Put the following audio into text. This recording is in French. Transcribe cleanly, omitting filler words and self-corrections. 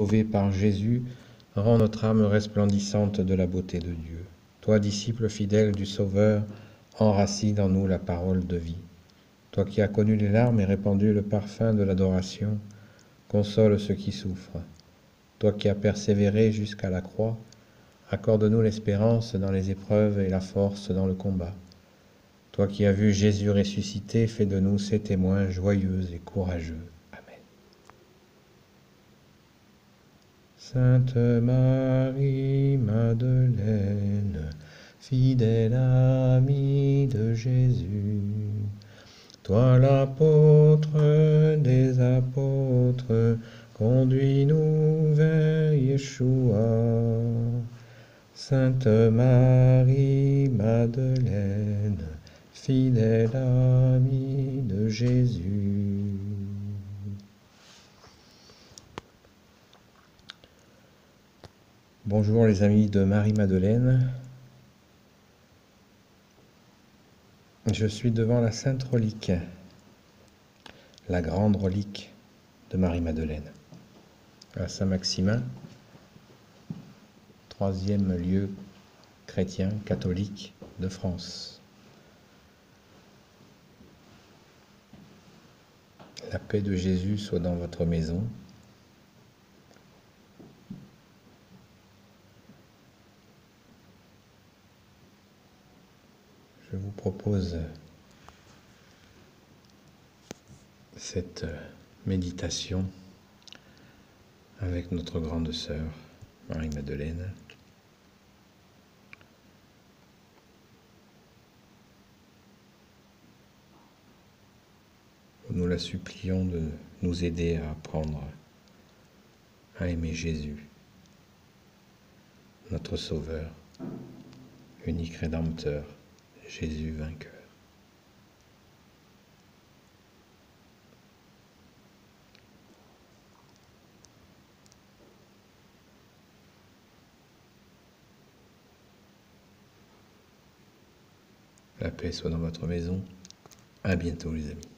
sauvé par Jésus, rends notre âme resplendissante de la beauté de Dieu. Toi, disciple fidèle du Sauveur, enracine en nous la parole de vie. Toi qui as connu les larmes et répandu le parfum de l'adoration, console ceux qui souffrent. Toi qui as persévéré jusqu'à la croix, accorde-nous l'espérance dans les épreuves et la force dans le combat. Toi qui as vu Jésus ressuscité, fais de nous ses témoins joyeux et courageux. Amen. Sainte Marie Madeleine, fidèle amie de Jésus, toi l'apôtre des apôtres, conduis-nous vers Yeshua. Sainte Marie Madeleine, fidèle amie de Jésus. Bonjour les amis de Marie-Madeleine. Je suis devant la Sainte Relique, la grande relique de Marie-Madeleine, à Saint-Maximin, troisième lieu chrétien catholique de France. La paix de Jésus soit dans votre maison. Je vous propose cette méditation avec notre grande sœur Marie-Madeleine. Nous la supplions de nous aider à apprendre à aimer Jésus, notre Sauveur, unique Rédempteur, Jésus vainqueur. La paix soit dans votre maison. À bientôt les amis.